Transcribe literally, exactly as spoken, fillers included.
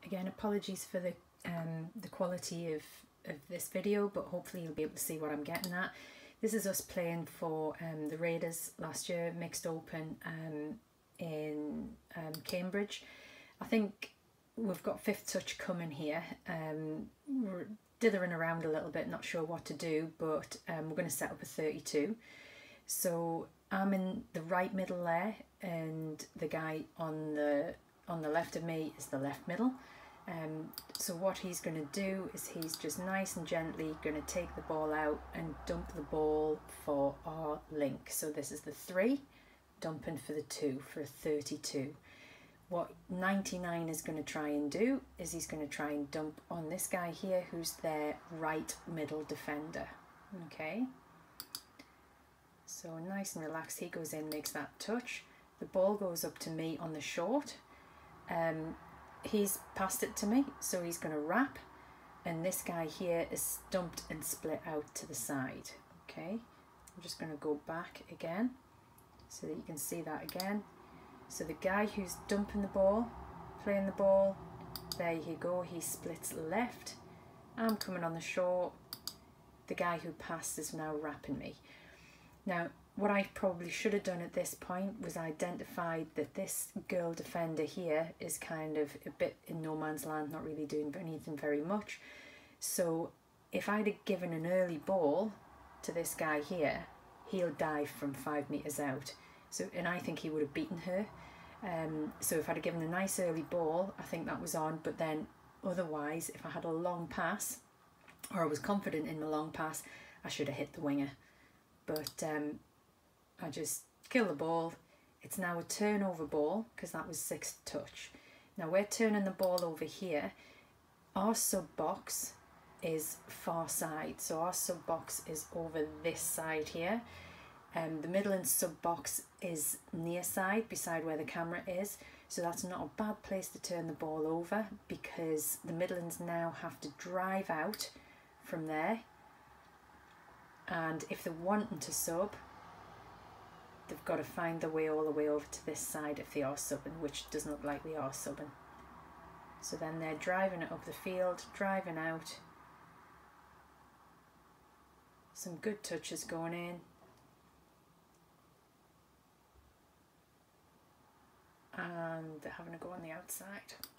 again, apologies for the um, the quality of, of this video, but hopefully you'll be able to see what I'm getting at. This is us playing for um, the Raiders last year, Mixed Open um, in um, Cambridge. I think we've got fifth touch coming here. Um, we're dithering around a little bit, not sure what to do, but um, we're going to set up a thirty-two. So I'm in the right middle there, and the guy on the on the left of me is the left middle. Um, so what he's going to do is he's just nice and gently going to take the ball out and dump the ball for our link. So this is the three, dumping for the two for a thirty-two. What ninety-nine is going to try and do is he's going to try and dump on this guy here who's their right middle defender. Okay. So nice and relaxed, he goes in, makes that touch. The ball goes up to me on the short. Um, he's passed it to me, so he's going to wrap. And this guy here is stumped and split out to the side. Okay, I'm just going to go back again so that you can see that again. So the guy who's dumping the ball, playing the ball, there you go, he splits left. I'm coming on the short. The guy who passed is now wrapping me. Now, what I probably should have done at this point was identified that this girl defender here is kind of a bit in no man's land, not really doing anything very much. So if I'd have given an early ball to this guy here, he'll dive from five metres out. So, and I think he would have beaten her. Um, so if I'd have given a nice early ball, I think that was on. But then otherwise, if I had a long pass, or I was confident in my long pass, I should have hit the winger. But um, I just kill the ball. It's now a turnover ball because that was sixth touch. Now we're turning the ball over here. Our sub box is far side. So our sub box is over this side here. Um, the middle and sub box is near side, beside where the camera is. So that's not a bad place to turn the ball over, because the Midlands now have to drive out from there. And if they're wanting to sub, they've got to find their way all the way over to this side if they are subbing, which doesn't look like they are subbing. So then they're driving it up the field, driving out. Some good touches going in. And they're having a go on the outside.